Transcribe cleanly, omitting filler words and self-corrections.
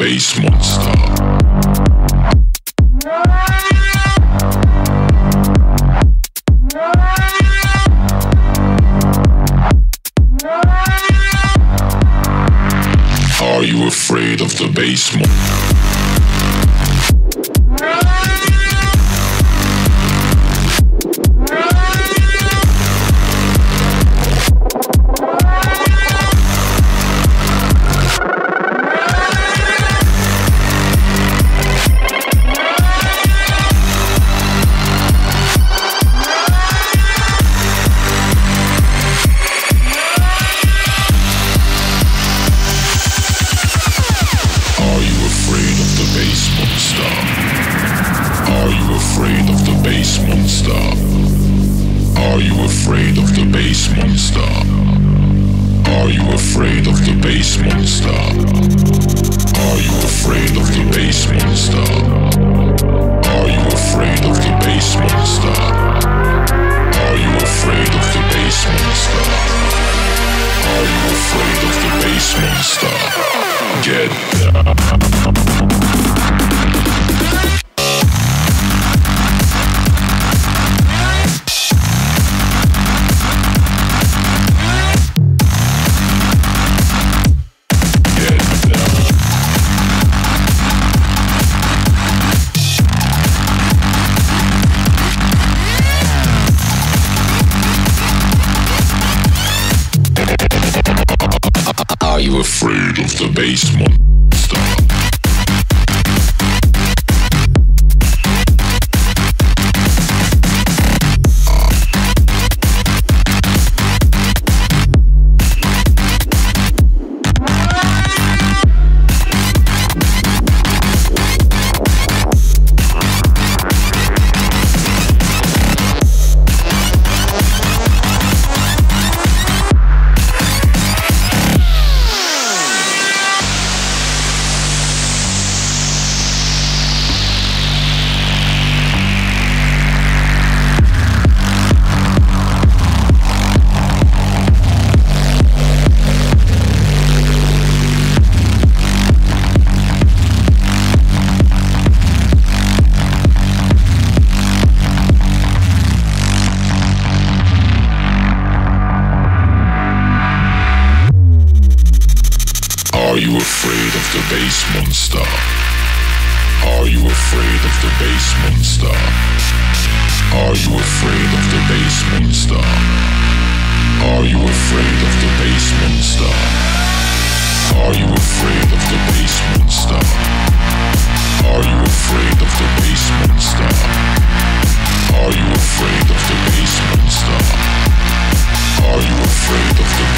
bass monster. Are you afraid of the basement? Are you afraid of the bass monster? Are you afraid of the bass monster? Are you afraid of the bass monster? Are you afraid of the bass monster? Are you afraid of the bass monster? Are you afraid of the bass monster? Get down. Are you afraid of the bass monster? Are you afraid of the bass monster? Are you afraid of the bass monster? Are you afraid of the bass monster? Are you afraid of the bass monster? Are you afraid of the bass monster? Are you afraid of the bass monster? Are you afraid of the bass monster? Are you afraid of the